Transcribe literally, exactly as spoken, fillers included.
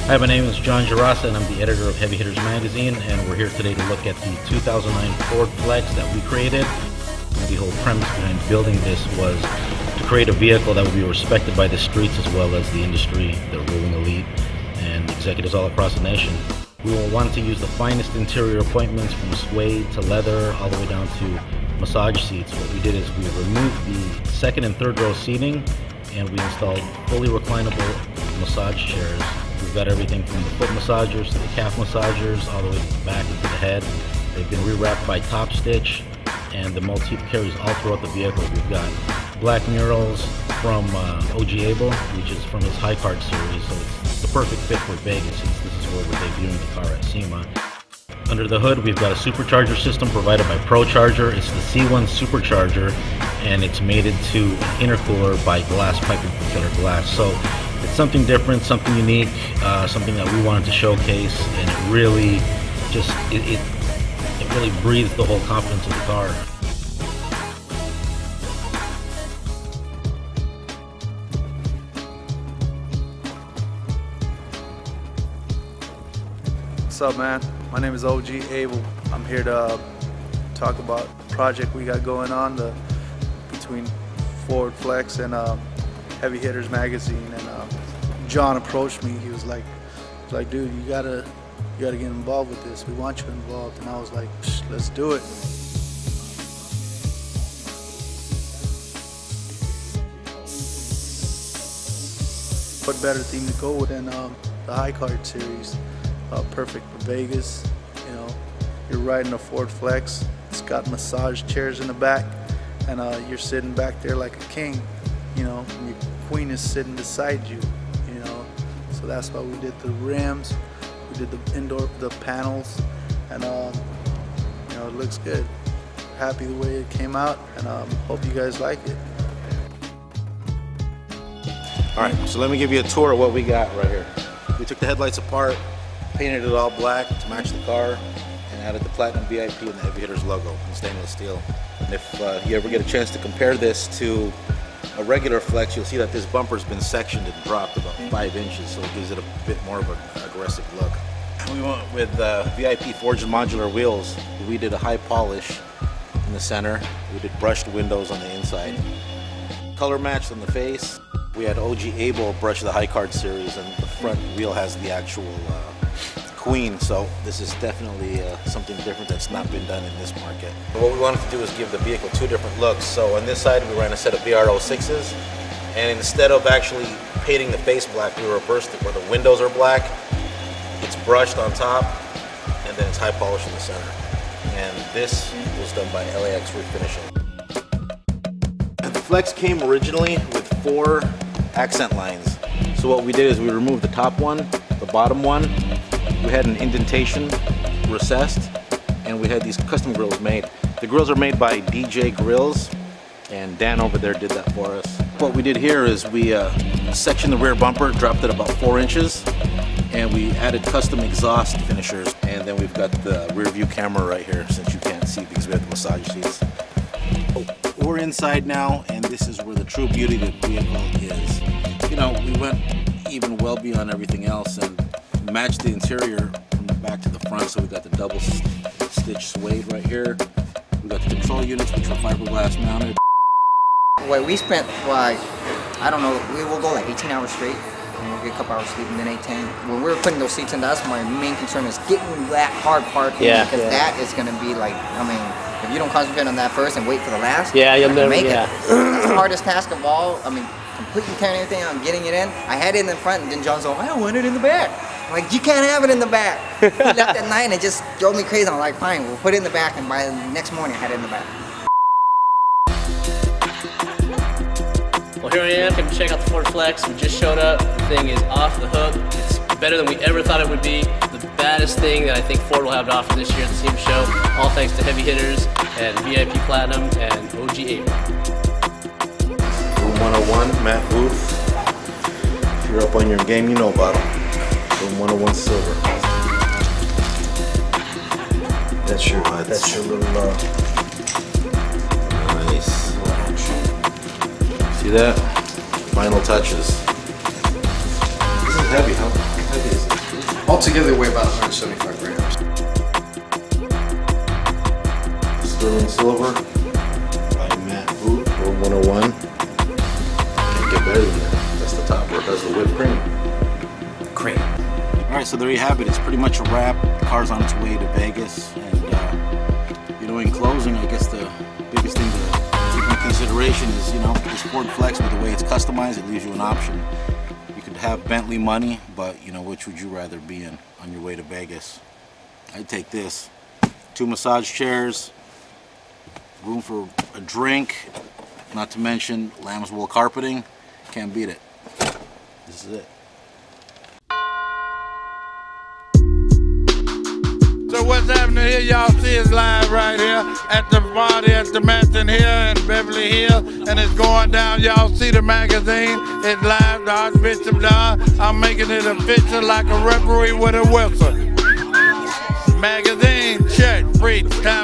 Hi, my name is John Gerasa, and I'm the editor of Heavy Hitters Magazine, and we're here today to look at the two thousand nine Ford Flex that we created. The whole premise behind building this was to create a vehicle that would be respected by the streets as well as the industry, the ruling elite, and executives all across the nation. We will want to use the finest interior appointments from suede to leather all the way down to massage seats. What we did is we removed the second and third row seating and we installed fully reclinable massage chairs. We've got everything from the foot massagers to the calf massagers all the way to the back and to the head. They've been rewrapped by Top Stitch, and the motif carries all throughout the vehicle. We've got black murals from uh, O G Abel, which is from his High Card series, so it's the perfect fit for Vegas since this is where we're debuting the car at SEMA. Under the hood, we've got a supercharger system provided by ProCharger. It's the C one supercharger, and it's mated to an intercooler by Glass Piping from Killer Glass. So it's something different, something unique, uh, something that we wanted to showcase, and it really just, it, it, it really breathes the whole confidence of the car. What's up, man? My name is O G Abel. I'm here to uh, talk about the project we got going on the, between Ford Flex and uh, Heavy Hitters Magazine. And uh, John approached me. He was like, was like, dude, you gotta, you gotta get involved with this. We want you involved. And I was like, let's do it. What better theme to go with than um, the High Card series? Uh, perfect for Vegas. You know, you're riding a Ford Flex. It's got massage chairs in the back, and uh, you're sitting back there like a king. You know, and your queen is sitting beside you. You know, so that's why we did the rims, we did the indoor, the panels, and um, you know, it looks good. Happy the way it came out, and um, hope you guys like it. All right, so let me give you a tour of what we got right here. We took the headlights apart, painted it all black to match the car, and added the Platinum V I P and the Heavy Hitters logo in stainless steel. And if uh, you ever get a chance to compare this to a regular Flex, you'll see that this bumper's been sectioned and dropped about five inches, so it gives it a bit more of an aggressive look. We went with uh, V I P forged modular wheels. We did a high polish in the center. We did brushed windows on the inside. Color matched on the face. We had O G Abel brush the High Card series, and the front wheel has the actual uh, Queen, so this is definitely uh, something different that's not been done in this market. But what we wanted to do is give the vehicle two different looks. So on this side, we ran a set of V R oh sixes, and instead of actually painting the face black, we reversed it where the windows are black, it's brushed on top, and then it's high polish in the center. And this was done by L A X Refinishing. The Flex came originally with four accent lines. So what we did is we removed the top one, the bottom one, we had an indentation recessed, and we had these custom grills made. The grills are made by D J Grills, and Dan over there did that for us. What we did here is we uh, sectioned the rear bumper, dropped it about four inches, and we added custom exhaust finishers. And then we've got the rear view camera right here, since you can't see because we have the massage seats. Oh, we're inside now, and this is where the true beauty of the vehicle is. You know, we went even well beyond everything else and matched the interior from the back to the front. So we got the double stitch suede right here. We got the control units, which are fiberglass mounted. Well, we spent like, I don't know, we will go like eighteen hours straight, and we'll get a couple hours sleep, and then eight, ten. When we were putting those seats in, that's my main concern, is getting that hard part in, yeah, because yeah. that is going to be like, I mean, if you don't concentrate on that first and wait for the last, yeah, you'll never make yeah. it. That's the hardest task of all. I mean, completely carrying everything out and getting it in. I had it in the front, and then John's like, I don't want it in the back. I'm like, you can't have it in the back. He left at night and it just drove me crazy. I'm like, fine, we'll put it in the back, and by the next morning I had it in the back. Well, here I am, come check out the Ford Flex. We just showed up. The thing is off the hook. It's better than we ever thought it would be. The baddest thing that I think Ford will have to offer this year at the SEMA show. All thanks to Heavy Hitters and V I P Platinum and O G Abel. Room one oh one, Matt Booth. If you're up on your game, you know about him. Room one oh one Silver. That's your, uh, that's your little, uh, nice. See that? Final touches. This is heavy, how heavy is it? Altogether, they weigh about one hundred seventy-five grams. Sterling silver by Matt Boot, Room one oh one. Can't get better than that. That's the top where it does the whipped cream. Cream. All right, so there you have it. It's pretty much a wrap. The car's on its way to Vegas, and uh, you know, in closing, I guess the biggest thing to keep in consideration is, you know, this Ford Flex, with the way it's customized, it leaves you an option. You could have Bentley money, but you know, which would you rather be in on your way to Vegas? I'd take this. Two massage chairs, room for a drink, not to mention lamb's wool carpeting. Can't beat it. This is it. So what's happening here, y'all see is live right here at the party at the Mansion here in Beverly Hills, and it's going down. Y'all see the magazine, it's live, the Archbishop Don. I'm making it official like a referee with a whistle. Magazine, check, freestyle.